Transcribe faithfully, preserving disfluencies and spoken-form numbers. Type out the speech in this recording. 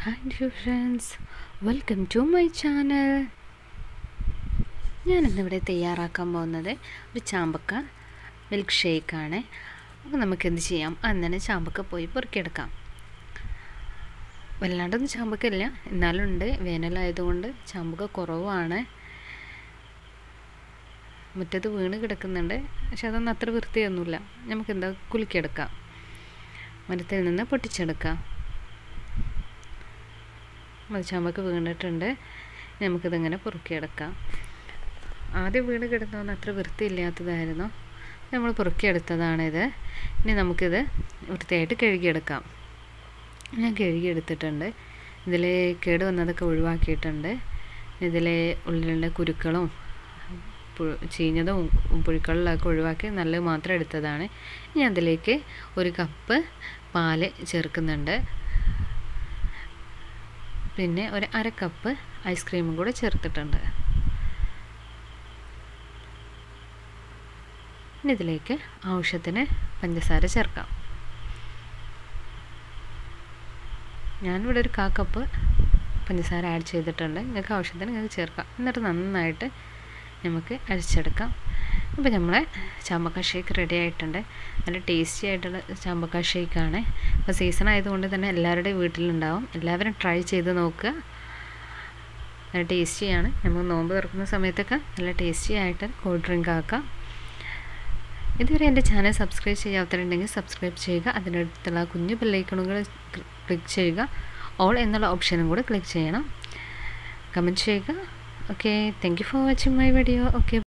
Hi dear friends, welcome to my channel. ഞാൻ ഇന്നിവിടെ തയ്യാറാക്കാൻ പോകുന്നത് ഒരു ചാമ്പക്ക മിൽക്ക് ഷേക്കാണ്. അപ്പോൾ നമുക്ക് എന്ത് ചെയ്യാം, അന്നനെ ചാമ്പക്ക പോയി പൊറുക്കിയെടുക്കാം. വല്ലാണ്ടൊന്നും ചാമ്പക്ക ഇല്ല, എന്നാലും ഉണ്ട്. വേനലായതുകൊണ്ട് ചാമ്പക്ക കുറവാണ്. മുറ്റത്ത് വീണ് കിടക്കുന്നുണ്ട്, പക്ഷെ അതൊന്നും അത്ര വൃത്തിയൊന്നുമില്ല. നമുക്കെന്താ കുലുക്കിയെടുക്കാം, മരത്തിൽ നിന്ന് പൊട്ടിച്ചെടുക്കാം. ചാമ്പക്ക വീണിട്ടുണ്ട്, നമുക്കിതിങ്ങനെ പൊറുക്കിയെടുക്കാം. ആദ്യം വീണ് കിടന്നതൊന്നും അത്ര വൃത്തിയില്ലാത്തതായിരുന്നു, നമ്മൾ പൊറുക്കിയെടുത്തതാണിത്. ഇനി നമുക്കിത് വൃത്തിയായിട്ട് കഴുകിയെടുക്കാം. ഞാൻ കഴുകിയെടുത്തിട്ടുണ്ട്. ഇതിൽ കേട് വന്നതൊക്കെ ഒഴിവാക്കിയിട്ടുണ്ട്. ഇതിലെ ഉള്ളിലുള്ള കുരുക്കളും ചീഞ്ഞതും പുഴുക്കളിലൊക്കെ ഒഴിവാക്കി നല്ലത് മാത്രം എടുത്തതാണ്. ഇനി അതിലേക്ക് ഒരു കപ്പ് പാല് ചേർക്കുന്നുണ്ട്. പിന്നെ ഒരു അര കപ്പ് ഐസ്ക്രീമും കൂടെ ചേർത്തിട്ടുണ്ട്. ഇനി ഇതിലേക്ക് ആവശ്യത്തിന് പഞ്ചസാര ചേർക്കാം. ഞാനിവിടെ ഒരു കാ കപ്പ് പഞ്ചസാര ആഡ് ചെയ്തിട്ടുണ്ട്. നിങ്ങൾക്ക് ആവശ്യത്തിന് നിങ്ങൾക്ക് ചേർക്കാം. എന്നിട്ട് നന്നായിട്ട് നമുക്ക് അരിച്ചെടുക്കാം. അപ്പോൾ നമ്മളെ ചാമ്പക്ക ഷേക്ക് റെഡി ആയിട്ടുണ്ട്. നല്ല ടേസ്റ്റി ആയിട്ടുള്ള ചാമ്പക്ക ഷേക്കാണ്. അപ്പോൾ സീസൺ ആയതുകൊണ്ട് തന്നെ എല്ലാവരുടെയും വീട്ടിലുണ്ടാവും. എല്ലാവരും ട്രൈ ചെയ്ത് നോക്കുക. നല്ല ടേസ്റ്റിയാണ്. നമുക്ക് നോമ്പ് തുറക്കുന്ന സമയത്തൊക്കെ നല്ല ടേസ്റ്റി ആയിട്ട് കൂൾ ഡ്രിങ്ക് ആക്കാം. ഇതുവരെ എൻ്റെ ചാനൽ സബ്സ്ക്രൈബ് ചെയ്യാത്തവരുണ്ടെങ്കിൽ സബ്സ്ക്രൈബ് ചെയ്യുക. അതിനടുത്തുള്ള കുഞ്ഞു ബെല്ലൈക്കണുകൾ ക്ലിക്ക് ചെയ്യുക. ഓൾ എന്നുള്ള ഓപ്ഷനും കൂടെ ക്ലിക്ക് ചെയ്യണം. കമൻറ്റ് ചെയ്യുക. Okay, thank you for watching my video. Okay.